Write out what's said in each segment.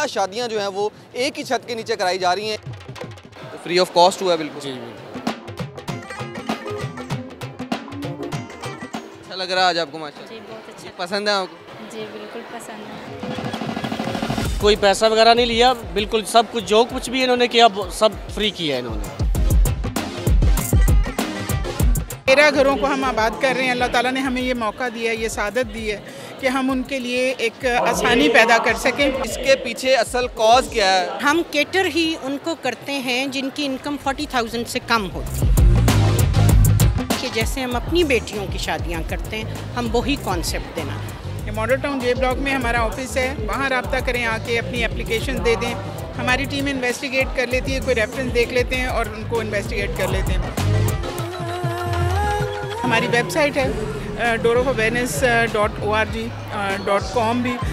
13 शादियाँ जो हैं वो एक ही छत के नीचे कराई जा रही हैं। तो फ्री ऑफ कॉस्ट हुआ बिल्कुल। जी अच्छा लग रहा है आज आपको माशाल्लाह? जी बहुत अच्छा। पसंद है आपको? जी बिल्कुल पसंद है। कोई पैसा वगैरह नहीं लिया, बिल्कुल सब कुछ जो कुछ भी इन्होंने किया सब फ्री किया इन्होंने। 13 घरों को हम आबाद कर रहे हैं। अल्लाह ताला ने हमें ये मौका दिया है, ये सादत दी है कि हम उनके लिए एक आसानी पैदा कर सकें। इसके पीछे असल कॉज क्या है? हम केटर ही उनको करते हैं जिनकी इनकम 40,000 से कम होती है, कि जैसे हम अपनी बेटियों की शादियां करते हैं, हम वही कॉन्सेप्ट देना। ये मॉडल टाउन जे ब्लॉक में हमारा ऑफिस है, वहाँ रब्ता करें, आके अपनी एप्लीकेशन दे दें। हमारी टीम इन्वेस्टिगेट कर लेती है, कोई रेफरेंस देख लेते हैं और उनको इन्वेस्टिगेट कर लेते हैं। हमारी वेबसाइट है doorofawareness.org.com भी।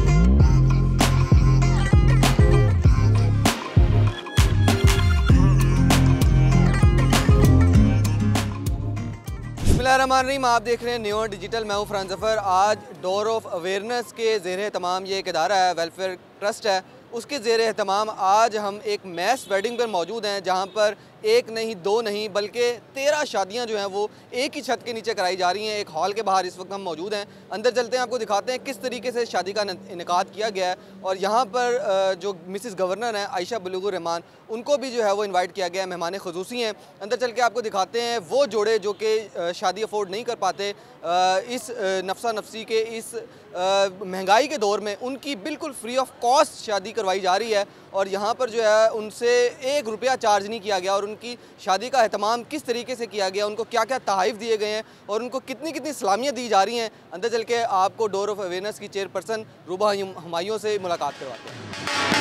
बिस्मिल्लाहिर्रहमानिर्रहीम, आप देख रहे हैं न्यू डिजिटल। मैं हूँ फरहान ज़फ़र। आज डोर ऑफ अवेयरनेस के ज़ेर एहतमाम ये एक इदारा है, वेलफेयर ट्रस्ट है, उसके ज़ेर एहतमाम आज हम एक मैस वेडिंग पर मौजूद हैं, जहाँ पर एक नहीं दो नहीं बल्कि 13 शादियां जो हैं वो एक ही छत के नीचे कराई जा रही हैं। एक हॉल के बाहर इस वक्त हम मौजूद हैं। अंदर चलते हैं, आपको दिखाते हैं किस तरीके से शादी का इनेकाद किया गया है। और यहाँ पर जो मिसिस गवर्नर हैं आयशा बलूगुर रहमान, उनको भी जो है वो इन्वाइट किया गया है, मेहमान खुसूसी हैं। अंदर चल के आपको दिखाते हैं वो जोड़े जो कि शादी अफोर्ड नहीं कर पाते इस नफसा नफसी के इस महंगाई के दौर में, उनकी बिल्कुल फ्री ऑफ कॉस्ट शादी करवाई जा रही है। और यहाँ पर जो है उनसे 1 रुपया चार्ज नहीं किया गया और उनकी शादी का एहतमाम किस तरीके से किया गया, उनको क्या क्या तहाइफ दिए गए हैं और उनको कितनी कितनी सलामियाँ दी जा रही हैं। अंदर चल के आपको डोर ऑफ अवेयरनेस की चेयरपर्सन रूबा हुमायूं से मुलाकात करवाते हैं।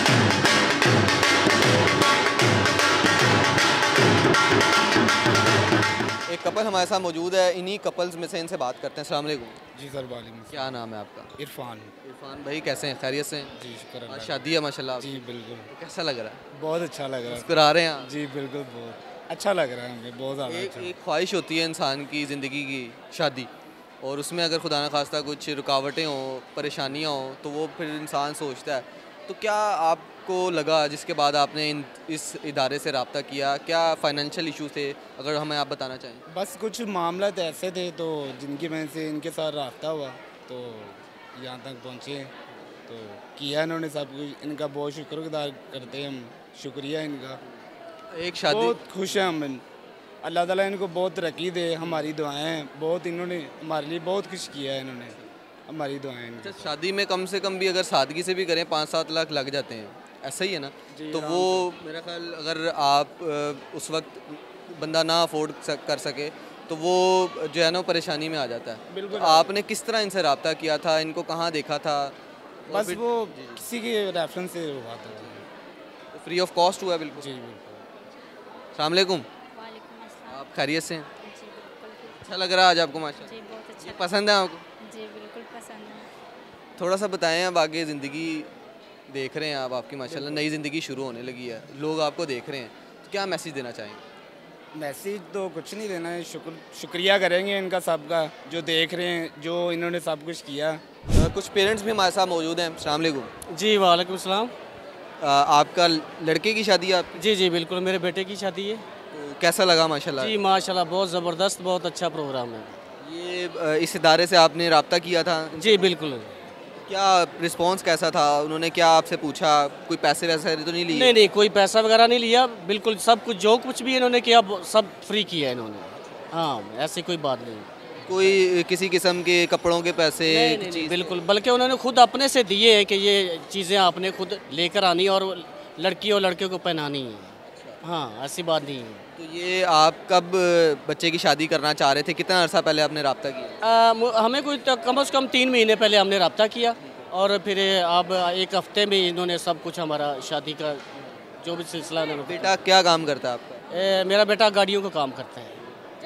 एक कपल हमारे साथ मौजूद है, इन्हीं कपल्स में से इनसे बात करते हैं। अस्सलाम वालेकुम। जी सर वालेकुम। क्या नाम है आपका? इरफान। इरफान भाई, कैसे हैं? खैरियत से हैं? जी शुक्र। आज शादी है माशाल्लाह। जी बिल्कुल। कैसा लग रहा है? बहुत अच्छा लग रहा है। मुस्कुरा रहे हैं आप? जी बिल्कुल, बहुत अच्छा लग रहा है हमें, बहुत ज़्यादा अच्छा। एक ख्वाहिश होती है इंसान की ज़िंदगी की, शादी, और उसमें अगर खुदा न खास्ता कुछ रुकावटें हों, परेशानियाँ हों, तो वो फिर इंसान सोचता है। तो क्या आपको लगा जिसके बाद आपने इस इदारे से रब्ता किया, क्या फ़ाइनेंशियल इशू थे, अगर हमें आप बताना चाहें? बस कुछ मामला ऐसे थे तो जिनकी वजह से इनके साथ रब्ता हुआ तो यहाँ तक पहुँचे, तो किया इन्होंने सब कुछ। इनका बहुत शुक्रगुजार करते हैं हम, शुक्रिया इनका। एक शादी, बहुत खुश हैं हम। अल्लाह ताला इनको बहुत तरक्की दे, हमारी दुआएं हैं। बहुत इन्होंने हमारे लिए बहुत कुछ किया है इन्होंने, हमारी दुआएं हैं। अच्छा, शादी में कम से कम भी अगर सादगी से भी करें 5-7 लाख लग जाते हैं, ऐसा ही है ना? तो वो मेरा ख्याल अगर आप उस वक्त बंदा ना अफोर्ड कर सके तो वो जो है ना परेशानी में आ जाता है। बिल्कुल। तो आपने किस तरह इनसे रब्ता किया था, इनको कहाँ देखा था? बस वो किसी के रेफरेंस से हुआ था। फ्री ऑफ कॉस्ट हुआ बिल्कुल। जी बिल्कुल। अस्सलाम वालेकुम। वालेकुम अस्सलाम। आप खैरियत से हैं? जी बिल्कुल। अच्छा लग रहा है आज आपको माशाल्लाह? जी बहुत अच्छा। पसंद है आपको? जी बिल्कुल पसंद है। थोड़ा सा बताएं, अब आगे ज़िंदगी देख रहे हैं आप, आपकी माशाल्लाह नई ज़िंदगी शुरू होने लगी है, लोग आपको देख रहे हैं, तो क्या मैसेज देना चाहेंगे? मैसेज तो कुछ नहीं देना है, शुक्रिया करेंगे इनका सबका जो देख रहे हैं, जो इन्होंने सब कुछ किया। कुछ पेरेंट्स भी हमारे साथ मौजूद हैं। अस्सलाम वालेकुम। जी वालेकुम सलाम। आपका लड़के की शादी है आपकी? जी जी बिल्कुल, मेरे बेटे की शादी है। तो कैसा लगा माशाल्लाह? जी माशाल्लाह बहुत ज़बरदस्त, बहुत अच्छा प्रोग्राम है ये इस इदारे से आपने रब्ता किया था? जी बिल्कुल। क्या रिस्पांस कैसा था? उन्होंने क्या आपसे पूछा? कोई पैसे वैसे तो नहीं लिए? नहीं नहीं, कोई पैसा वगैरह नहीं लिया, बिल्कुल सब कुछ जो कुछ भी इन्होंने किया सब फ्री किया इन्होंने। हाँ, ऐसी कोई बात नहीं। कोई किसी किस्म के कपड़ों के पैसे? नहीं, बिल्कुल, बल्कि उन्होंने खुद अपने से दिए हैं कि ये चीज़ें आपने खुद लेकर आनी और लड़की और लड़के को पहनानी है। हाँ, ऐसी बात नहीं है। तो ये आप कब बच्चे की शादी करना चाह रहे थे? कितना अर्सा पहले आपने रब्ता किया? हमें कोई कम से कम 3 महीने पहले हमने रब्ता किया और फिर अब 1 हफ्ते में इन्होंने सब कुछ हमारा शादी का जो भी सिलसिला। बेटा क्या काम करता है आपका? मेरा बेटा गाड़ियों का काम करता है।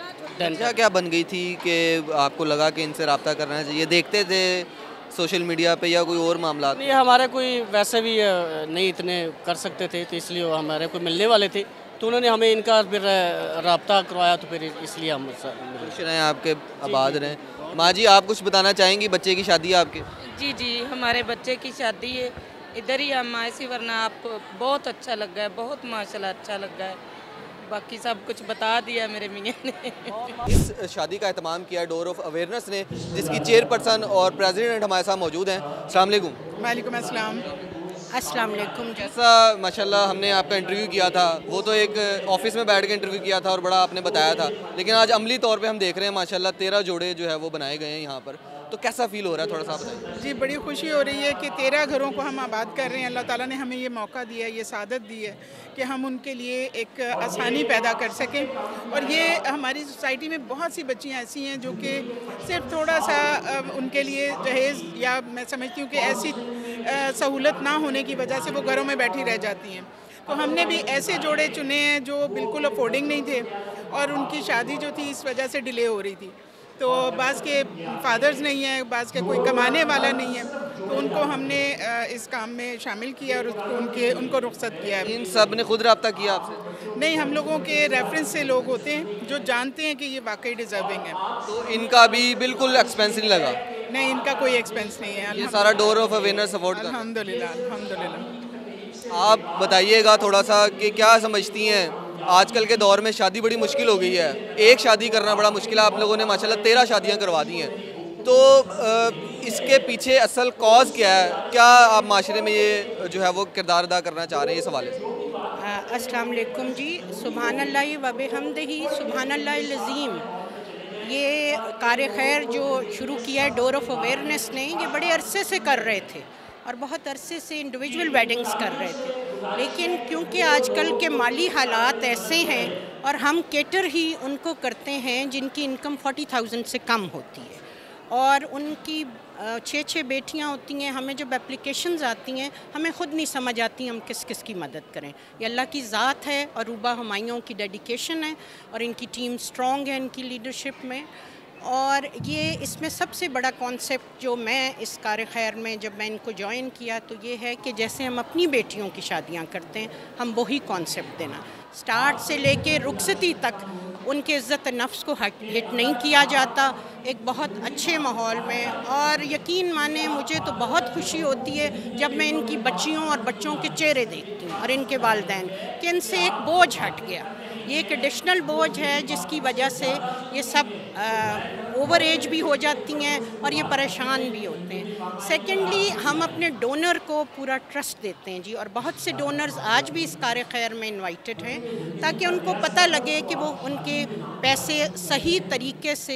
वजह क्या बन गई थी कि आपको लगा कि इनसे रब्ता करना चाहिए? देखते थे सोशल मीडिया पे या कोई और मामला? नहीं, हमारे कोई वैसे भी नहीं इतने कर सकते थे, तो इसलिए हमारे कोई मिलने वाले थे, तो उन्होंने हमें इनका फिर रब्ता करवाया, तो फिर इसलिए हम खुश रहें, आपके आबाद रहें। माँ जी, आप कुछ बताना चाहेंगी? बच्चे की शादी है आपके? जी जी, हमारे बच्चे की शादी है इधर ही हम आए सी, वरना आप बहुत अच्छा लग गया है, बहुत माशाल्लाह अच्छा लग गया है। बाकी सब कुछ बता दिया मेरे मियाँ ने। इस शादी का एहतमाम किया डोर ऑफ अवेयरनेस ने, जिसकी चेयरपर्सन और प्रेसिडेंट हमारे साथ मौजूद हैं। अस्सलाम वालेकुम। वालेकुम अस्सलाम। अस्सलाम वालेकुम। जैसा माशाल्लाह हमने आपका इंटरव्यू किया था, वो तो एक ऑफिस में बैठ के इंटरव्यू किया था और बड़ा आपने बताया था, लेकिन आज अमली तौर पे हम देख रहे हैं माशाल्लाह 13 जोड़े जो है वो बनाए गए हैं यहाँ पर, तो कैसा फील हो रहा है, थोड़ा सा बताइए। जी बड़ी खुशी हो रही है कि 13 घरों को हम आबाद कर रहे हैं। अल्लाह ताला ने हमें ये मौका दिया है, ये सादत दी है कि हम उनके लिए एक आसानी पैदा कर सकें। और ये हमारी सोसाइटी में बहुत सी बच्चियाँ ऐसी हैं जो कि सिर्फ थोड़ा सा उनके लिए जहेज़ या मैं समझती हूँ कि ऐसी सहूलत ना होने की वजह से वो घरों में बैठी रह जाती हैं। तो हमने भी ऐसे जोड़े चुने हैं जो बिल्कुल अफोर्डिंग नहीं थे और उनकी शादी जो थी इस वजह से डिले हो रही थी। तो बाज़ के फादर्स नहीं हैं, बाज़ के कोई कमाने वाला नहीं है, तो उनको हमने इस काम में शामिल किया और उनको रुख्सत किया है। इन सब ने खुद रब्ता किया आपसे? नहीं, हम लोगों के रेफरेंस से लोग होते हैं जो जानते हैं कि ये वाकई डिज़र्विंग है। तो इनका भी बिल्कुल एक्सपेंस नहीं लगा? नहीं, इनका कोई एक्सपेंस नहीं है। ये सारा डोर ऑफ अवेयरनेस सपोर्ट कर। अल्हम्दुलिल्लाह अल्हम्दुलिल्लाह। आप बताइएगा थोड़ा सा कि क्या समझती हैं, आजकल के दौर में शादी बड़ी मुश्किल हो गई है, एक शादी करना बड़ा मुश्किल है, आप लोगों ने माशाल्लाह 13 शादियां करवा दी हैं, तो इसके पीछे असल कॉज क्या है? क्या आप माशरे में ये जो है वो किरदार अदा करना चाह रहे हैं इस हवाले से? अस्सलाम वालेकुम जी। सुभान अल्लाह व बिहम्दिही सुभान अल्लाहिल अज़ीम। ये कार खैर जो शुरू किया है डोर ऑफ अवेयरनेस ने, ये बड़े अरसे से कर रहे थे और बहुत अरसे से इंडिविजुअल वेडिंग्स कर रहे थे, लेकिन क्योंकि आजकल के माली हालात ऐसे हैं और हम केटर ही उनको करते हैं जिनकी इनकम 40,000 से कम होती है और उनकी 6 बेटियां होती हैं। हमें जब एप्लीकेशंस आती हैं हमें ख़ुद नहीं समझ आती हम किस किस की मदद करें। ये अल्लाह की ज़ात है और रूबा हुमायूं की डेडिकेशन है और इनकी टीम स्ट्रॉन्ग है इनकी लीडरशिप में। और ये इसमें सबसे बड़ा कॉन्सेप्ट जो मैं इस कार खैर में जब मैं इनको ज्वाइन किया तो ये है कि जैसे हम अपनी बेटियों की शादियां करते हैं, हम वही कॉन्सेप्ट देना, स्टार्ट से लेके रुखसती तक उनके इज़्ज़त नफ्स को हिट नहीं किया जाता, एक बहुत अच्छे माहौल में। और यकीन माने मुझे तो बहुत खुशी होती है जब मैं इनकी बच्चियों और बच्चों के चेहरे देखती हूँ और इनके वालिदैन कि इनसे एक बोझ हट गया। ये एक एडिशनल बोझ है जिसकी वजह से ये सब ओवर एज भी हो जाती हैं और ये परेशान भी होते हैं। सेकेंडली हम अपने डोनर को पूरा ट्रस्ट देते हैं जी, और बहुत से डोनर्स आज भी इस कार खैर में इनवाइटेड हैं ताकि उनको पता लगे कि वो उनके पैसे सही तरीके से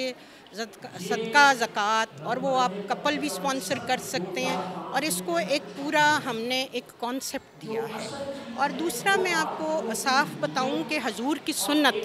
सदका ज़कात और वो आप कपल भी स्पॉन्सर कर सकते हैं और इसको एक पूरा हमने एक कॉन्सेप्ट दिया है। और दूसरा मैं आपको साफ बताऊं कि हजूर की सुन्नत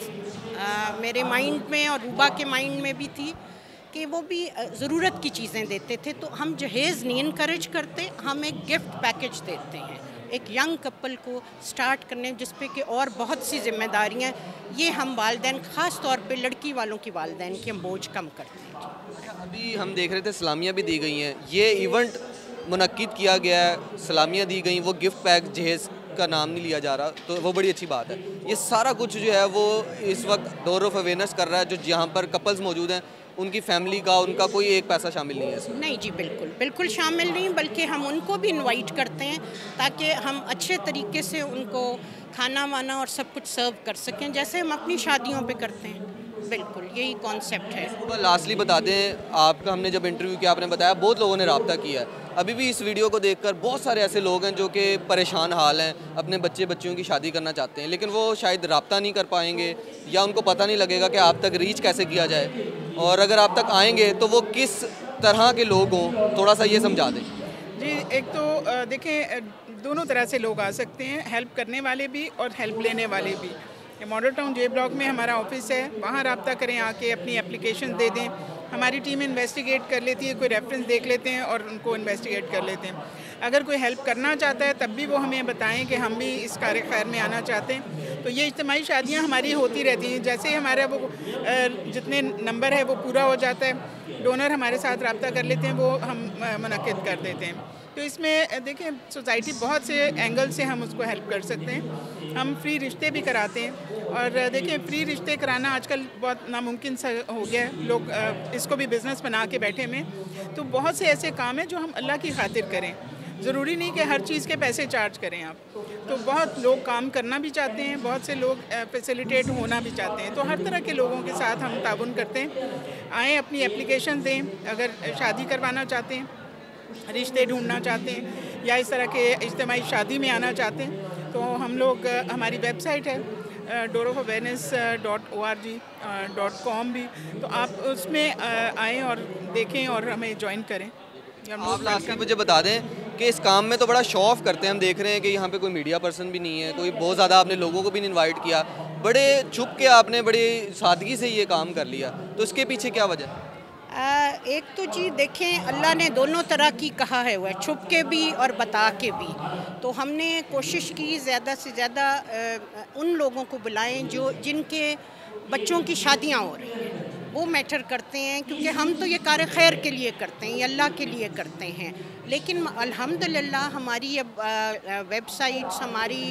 मेरे माइंड में और रूबा के माइंड में भी थी कि वो भी ज़रूरत की चीज़ें देते थे, तो हम जहेज़ नहीं इनकरेज करते, हम एक गिफ्ट पैकेज देते हैं एक यंग कपल को स्टार्ट करने, जिस पे कि और बहुत सी जिम्मेदारियां ये हम वालिदैन ख़ास तौर पे लड़की वालों की वालिदैन की हम बोझ कम करते हैं। अभी हम देख रहे थे सलामियाँ भी दी गई हैं, ये इवेंट मुनक्किद किया गया है, सलामियाँ दी गई, वो गिफ्ट पैक जहेज़ का नाम नहीं लिया जा रहा, तो वो बड़ी अच्छी बात है। ये सारा कुछ जो है वो इस वक्त डोर ऑफ अवेयरनेस कर रहा है, जो जहाँ पर कपल्स मौजूद हैं उनकी फैमिली का, उनका कोई एक पैसा शामिल नहीं है इसमें? नहीं जी, बिल्कुल बिल्कुल शामिल नहीं, बल्कि हम उनको भी इनवाइट करते हैं ताकि हम अच्छे तरीके से उनको खाना वाना और सब कुछ सर्व कर सकें जैसे हम अपनी शादियों पे करते हैं। बिल्कुल यही कॉन्सेप्ट है। लास्टली बता दें, आपका हमने जब इंटरव्यू किया आपने बताया बहुत लोगों ने रब्ता किया है, अभी भी इस वीडियो को देखकर बहुत सारे ऐसे लोग हैं जो कि परेशान हाल हैं, अपने बच्चियों की शादी करना चाहते हैं, लेकिन वो शायद रब्ता नहीं कर पाएंगे या उनको पता नहीं लगेगा कि आप तक रीच कैसे किया जाए, और अगर आप तक आएंगे तो वो किस तरह के लोग हों, थोड़ा सा ये समझा दें। जी, एक तो देखें दोनों तरह से लोग आ सकते हैं, हेल्प करने वाले भी और हेल्प लेने वाले भी। ये मॉडल टाउन जे ब्लॉक में हमारा ऑफिस है, वहाँ रब्ता करें, आके अपनी एप्लीकेशन दे दें, हमारी टीम इन्वेस्टिगेट कर लेती है, कोई रेफरेंस देख लेते हैं और उनको इन्वेस्टिगेट कर लेते हैं। अगर कोई हेल्प करना चाहता है तब भी वो हमें बताएं कि हम भी इस कार खैर में आना चाहते हैं। तो ये इज्तिमाई शादियाँ हमारी होती रहती हैं, जैसे ही हमारा वो जितने नंबर है वो पूरा हो जाता है, डोनर हमारे साथ रब्ता कर लेते हैं, वो हम मुनक्किद कर देते हैं। तो इसमें देखें सोसाइटी बहुत से एंगल से हम उसको हेल्प कर सकते हैं। हम फ्री रिश्ते भी कराते हैं, और देखें फ्री रिश्ते कराना आजकल बहुत नामुमकिन सा हो गया है, लोग इसको भी बिज़नेस बना के बैठे में। तो बहुत से ऐसे काम हैं जो हम अल्लाह की खातिर करें। ज़रूरी नहीं कि हर चीज़ के पैसे चार्ज करें आप। तो बहुत लोग काम करना भी चाहते हैं, बहुत से लोग फैसिलिटेट होना भी चाहते हैं, तो हर तरह के लोगों के साथ हम ताउन करते हैं। आएँ, अपनी एप्लीकेशन दें, अगर शादी करवाना चाहते हैं, रिश्ते ढूंढना चाहते हैं या इस तरह के इज्तिमाई शादी में आना चाहते हैं, तो हम लोग हमारी वेबसाइट है doorofawareness.org.com भी, तो आप उसमें आएँ और देखें और हमें ज्वाइन करें। आप लास्ट में मुझे बता दें कि इस काम में तो बड़ा शो ऑफ करते हैं, हम देख रहे हैं कि यहाँ पे कोई मीडिया पर्सन भी नहीं है, कोई बहुत ज़्यादा आपने लोगों को भी नहीं इनवाइट किया, बड़े छुप के आपने बड़ी सादगी से ये काम कर लिया, तो इसके पीछे क्या वजह? एक तो जी देखें, अल्लाह ने दोनों तरह की कहा है, वह छुप के भी और बता के भी। तो हमने कोशिश की ज़्यादा से ज़्यादा उन लोगों को बुलाएं जो जिनके बच्चों की शादियां हो रही हैं, वो मैटर करते हैं, क्योंकि हम तो ये कार्य खैर के लिए करते हैं, ये अल्लाह के लिए करते हैं। लेकिन अल्हम्दुलिल्लाह हमारी अब वेबसाइट्स, हमारी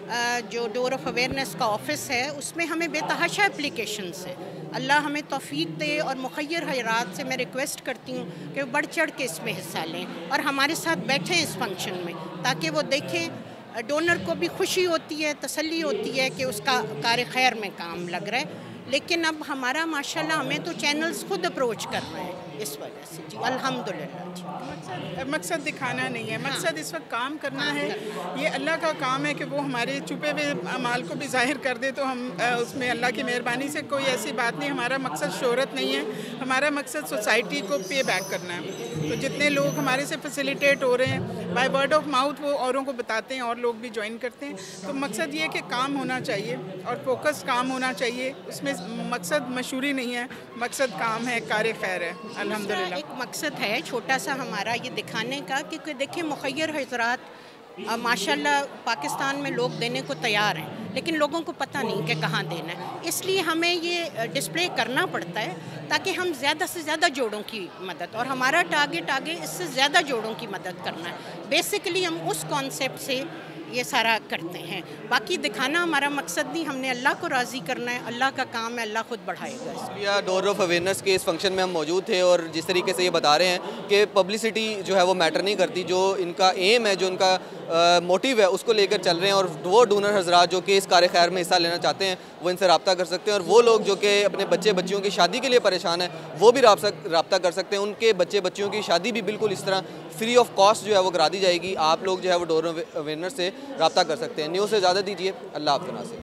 जो डोर ऑफ अवेयरनेस का ऑफ़िस है, उसमें हमें बेतहाशा एप्लीकेशंस है। अल्लाह हमें तौफीक दे और मुखय्यर हजरात से मैं रिक्वेस्ट करती हूँ कि वो बढ़ चढ़ के इसमें हिस्सा लें और हमारे साथ बैठें इस फंक्शन में, ताकि वो देखें, डोनर को भी खुशी होती है, तसल्ली होती है कि उसका कार्य खैर में काम लग रहा है। लेकिन अब हमारा माशाल्लाह हमें तो चैनल्स खुद अप्रोच कर रहे हैं इस वजह से जी, अल्हम्दुलिल्लाह जी। मकसद दिखाना नहीं है, मकसद इस वक्त काम करना है। ये अल्लाह का काम है कि वो हमारे छुपे हुए अमाल को भी ज़ाहिर कर दे, तो हम उसमें अल्लाह की मेहरबानी से कोई ऐसी बात नहीं। हमारा मकसद शोहरत नहीं है, हमारा मकसद सोसाइटी को पे बैक करना है। तो जितने लोग हमारे से फैसिलिटेट हो रहे हैं, बाय वर्ड ऑफ माउथ वो औरों को बताते हैं और लोग भी ज्वाइन करते हैं। तो मकसद ये है कि काम होना चाहिए और फोकस काम होना चाहिए, उसमें मकसद मशहूरी नहीं है, मकसद काम है, कार्य खैर है। अल्हम्दुलिल्लाह एक मकसद है छोटा सा हमारा ये दिखाने का कि देखिए मुखय्यर हजरात माशाल्लाह पाकिस्तान में लोग देने को तैयार हैं, लेकिन लोगों को पता नहीं कि कहाँ देना है। इसलिए हमें ये डिस्प्ले करना पड़ता है ताकि हम ज़्यादा से ज़्यादा जोड़ों की मदद, और हमारा टारगेट आगे इससे ज़्यादा जोड़ों की मदद करना है। बेसिकली हम उस कॉन्सेप्ट से ये सारा करते हैं। बाकी दिखाना हमारा मकसद नहीं, हमने अल्लाह को राज़ी करना है, अल्लाह का काम है, अल्लाह खुद बढ़ाएगा इसको। या डोर ऑफ अवेयरनेस के इस फंक्शन में हम मौजूद थे और जिस तरीके से ये बता रहे हैं कि पब्लिसिटी जो है वो मैटर नहीं करती, जो इनका एम है, जो इनका मोटिव है, उसको लेकर चल रहे हैं। और वो डोनर हजरात जो कि इस कार्य खैर में हिस्सा लेना चाहते हैं वो इनसे रब्ता कर सकते हैं, और वो लोग जो कि अपने बच्चे बच्चियों की शादी के लिए परेशान हैं वो भी रब्ता कर सकते हैं। उनके बच्चे बच्चियों की शादी भी बिल्कुल इस तरह फ्री ऑफ कॉस्ट जो है वो करा दी जाएगी। आप लोग जो है वो डोर ऑफ अवेयरनेस से रब्ता कर सकते हैं। न्यूज़ से ज़्यादा दीजिए। अल्लाह हाफ़िज़।